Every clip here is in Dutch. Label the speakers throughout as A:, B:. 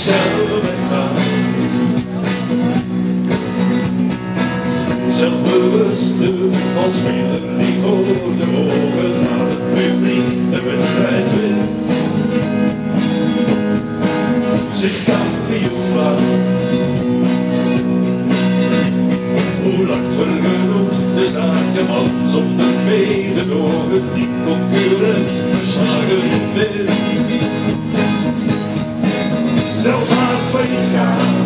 A: zelf weggaan. Zelfbewust de voetbalspeler die voor de ogen naar het publiek de wedstrijd wint. Zich kampioen maakt. Hoe lacht vergenoegd de zakenman zonder mededogen die concurrent verslagen vindt. Zelfs haast failliet gaat.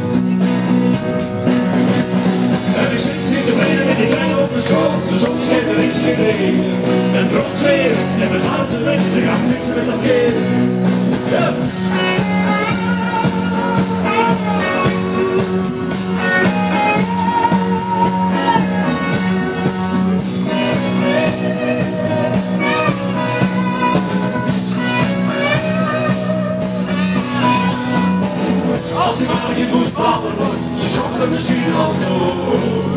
A: En u zit tevreden met die kleine op mijn schoot. De zon schijnt, er is geen regen. En het rood weer en met harde lente gaan fixen met dat kind. Ja. Als ik maar geen voetballer word, ze schoppen misschien al dood.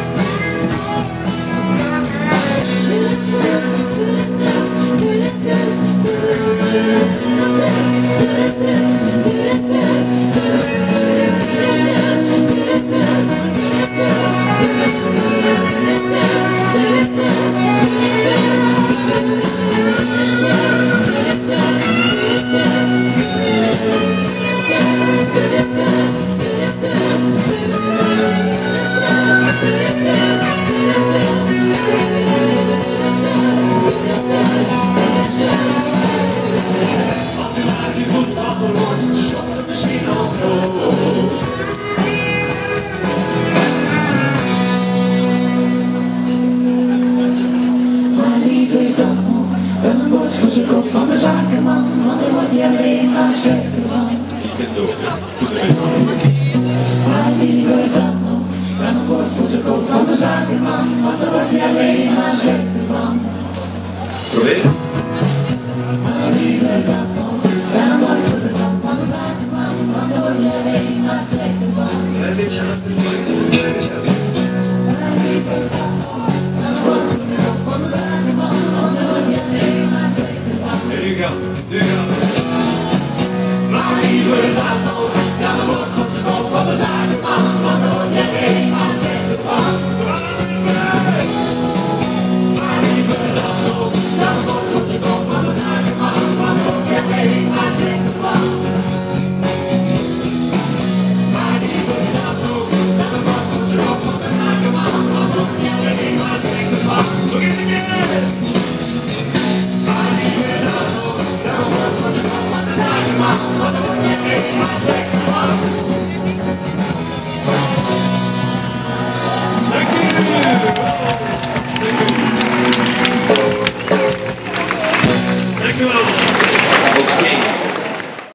A: Voor zijn kop van de zakenman, want daar wordt hij alleen maar slechter van. Maar liever dan nog, dan een woord voor zijn kop van de zakenman, want daar wordt hij alleen maar slechter van. Maar liever dan nog, dan een woord voor zijn kop van de zakenman, want daar wordt hij alleen maar slechter van. Maar liever dan nog, dan een woord voor zijn kop van de zakenman, want daar wordt hij alleen maar slechter van.
B: Nu gaan we.
A: Maar liever